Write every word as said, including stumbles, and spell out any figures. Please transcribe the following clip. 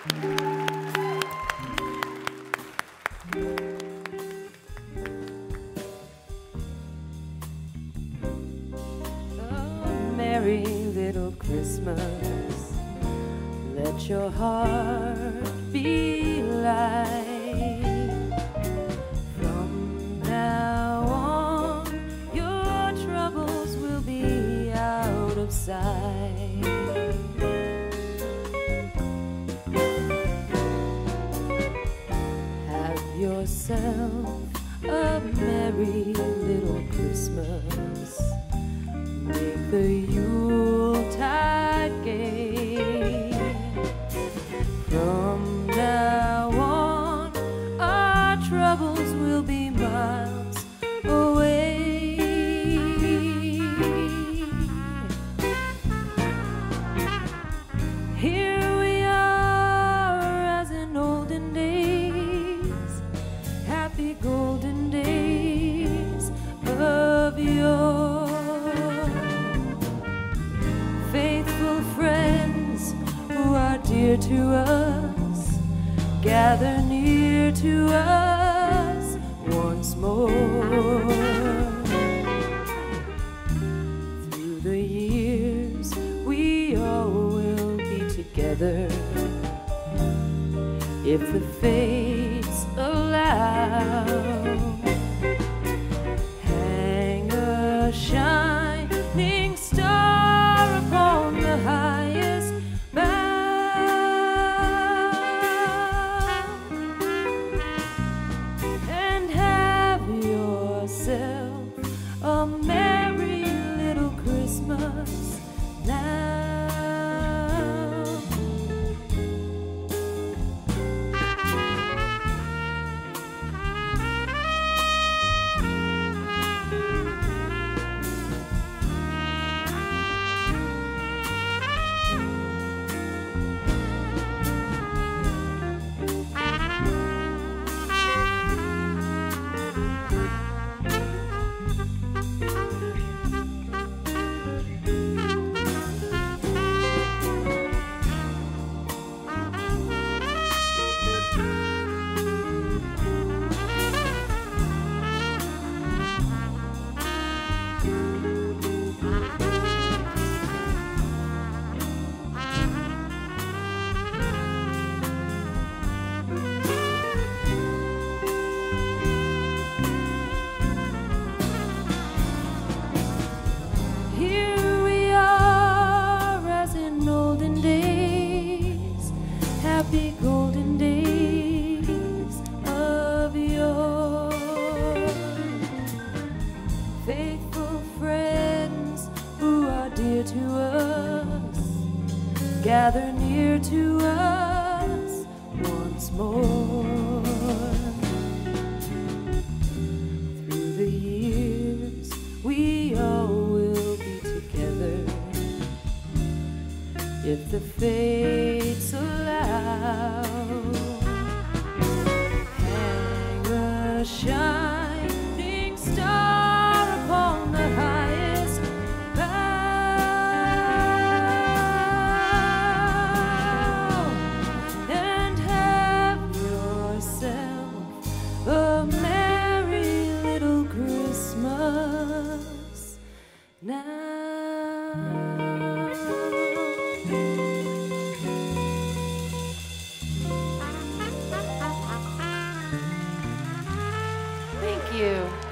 Merry little Christmas, let your heart be light. From now on, your troubles will be out of sight. Have yourself a merry little Christmas. Make the Yuletide gay. From now on, our troubles will be miles away. Here we are as in olden days, happy golden days of yore. Faithful friends who are dear to us, gather near to us once more. Through the years we all will be together, if the fates allow. Hang a shining star upon the highest bough, and have yourself a merry little Christmas now. Happy golden days of yore. Faithful friends who are dear to us, gather near to us once more. Through the years we all will be together, if the fates allow. Hang a shining star upon the highest bough, and have yourself a merry little Christmas now. Thank you.